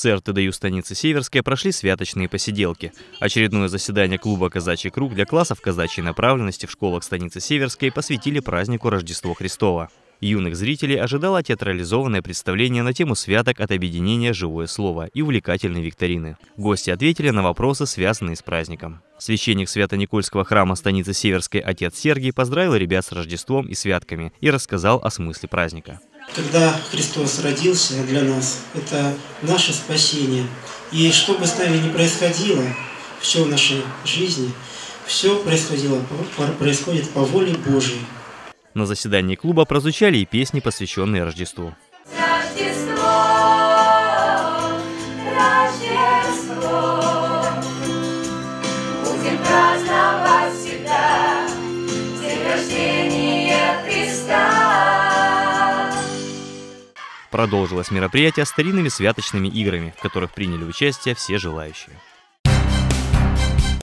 ЦРТДЮ станицы Северской прошли святочные посиделки. Очередное заседание клуба «Казачий круг» для классов казачьей направленности в школах станицы Северской посвятили празднику Рождества Христова. Юных зрителей ожидало театрализованное представление на тему святок от объединения «Живое слово» и увлекательной викторины. Гости ответили на вопросы, связанные с праздником. Священник Свято-Никольского храма станицы Северской отец Сергий поздравил ребят с Рождеством и святками и рассказал о смысле праздника. Когда Христос родился для нас, это наше спасение. И что бы с нами ни происходило, все в нашей жизни, все происходит по воле Божьей. На заседании клуба прозвучали и песни, посвященные Рождеству. Будем праздновать всегда день рождения Христа. Продолжилось мероприятие старинными святочными играми, в которых приняли участие все желающие.